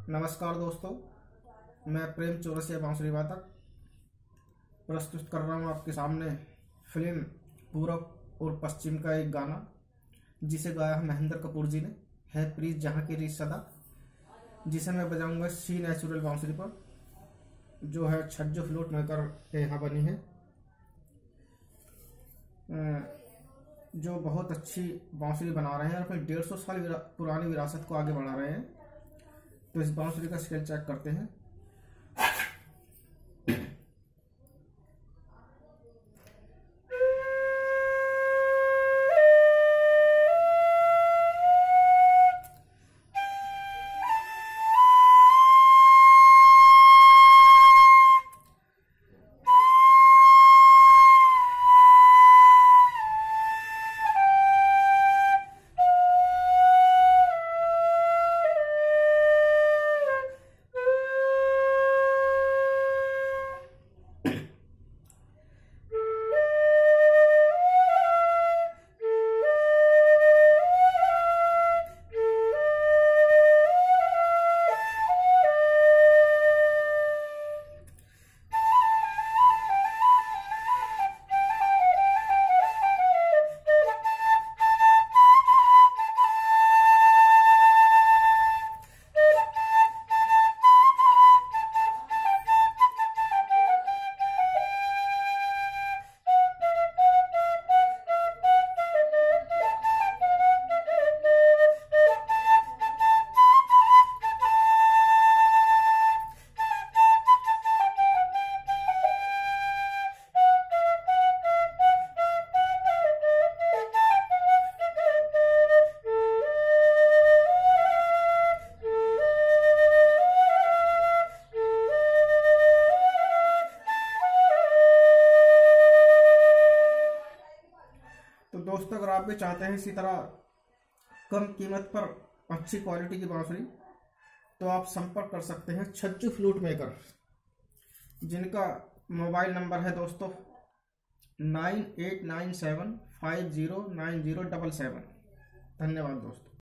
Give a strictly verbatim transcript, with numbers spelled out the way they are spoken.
नमस्कार दोस्तों, मैं प्रेम चौरसिया बांसुरी वादक प्रस्तुत कर रहा हूँ आपके सामने फिल्म पूरब और पश्चिम का एक गाना जिसे गाया है महेंद्र कपूर जी ने। है प्रीत जहाँ की रीत सदा, जिसे मैं बजाऊंगा सी नेचुरल बांसुरी पर, जो है छज्जो फ्लूट मेकर के यहाँ बनी है, जो बहुत अच्छी बांसुरी बना रहे हैं और अपनी डेढ़ सौ साल विरा, पुरानी विरासत को आगे बढ़ा रहे हैं। तो इस बांसुरी का स्केल चेक करते हैं। तो दोस्तों, अगर आप भी चाहते हैं इसी तरह कम कीमत पर अच्छी क्वालिटी की बांसुरी, तो आप संपर्क कर सकते हैं छज्जू फ्लूट मेकर, जिनका मोबाइल नंबर है दोस्तों nine eight nine seven five zero nine zero double seven. धन्यवाद दोस्तों।